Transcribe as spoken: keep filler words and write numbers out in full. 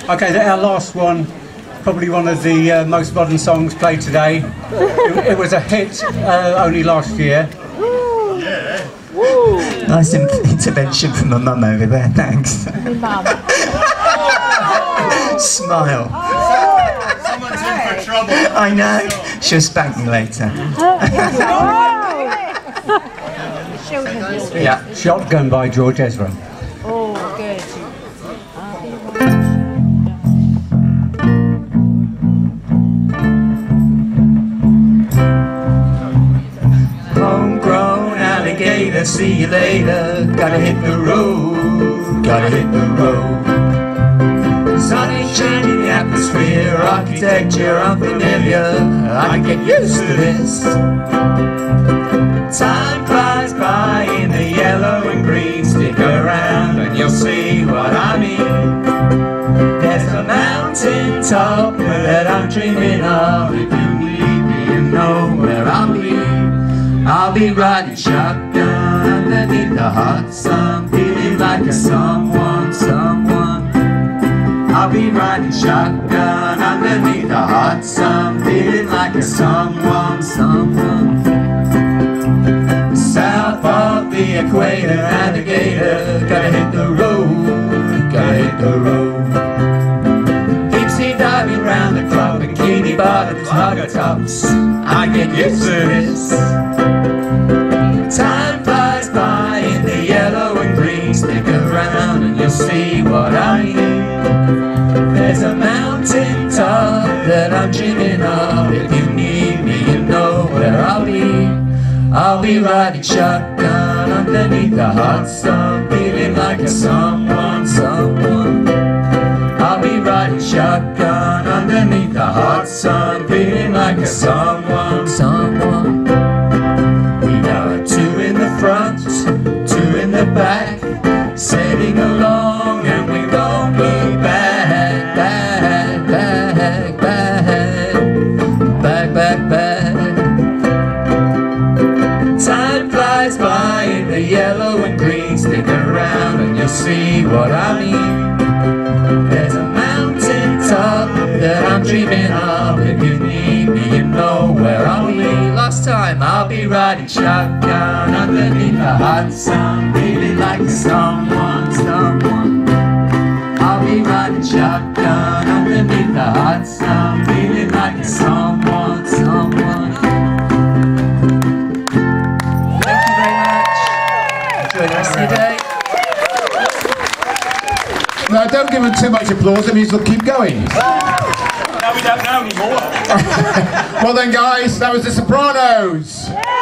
Okay, our last one, probably one of the uh, most modern songs played today. It, it was a hit uh, only last year. Yeah. Nice in intervention from my mum over there, thanks. Smile. Someone's in for trouble. I know. She'll spank me later. Yeah, Shotgun by George Ezra. Oh, good. Homegrown alligator, see you later. Gotta hit the road, gotta hit the road. Sun is shining in the atmosphere, architecture unfamiliar. I get used to this. Time flies by in the yellow and green. Stick around and you'll see what I mean. There's a mountain top that I'm dreaming of. If you need me, you know where I'll be. I'll be riding shotgun underneath the hot sun, feeling like a someone, someone. I'll be riding shotgun underneath the hot sun, feeling like a someone, someone. South of the equator, alligator, gotta hit the road, gotta hit the road. Deep sea diving round the clock, bikini bottoms, hugger tops. I get used to this. Time flies by in the yellow and green. Stick around and you'll see what I mean. There's a mountain top that I'm dreaming of. If you need me, you know where I'll be. I'll be riding shotgun underneath the hot sun, feeling like a someone, someone. I'll be riding shotgun underneath the hot sun, feeling like a someone, someone. We are two in the front, two in the back, sailing along and we won't look back, back, back, back, back, back, back. Time flies by in the yellow and green. Stick around and you'll see what I mean. There's a mountain top that I'm dreaming of. If you need me, you know where I'll be. Last time I'll be riding shotgun underneath the hot sun, feeling like someone, someone. I'll be riding shotgun underneath the hot sun, feeling like someone, someone. Enjoy the rest of your day. No, don't give them too much applause, that means they'll keep going. Now we don't know anymore. Well then guys, that was the Sopranos.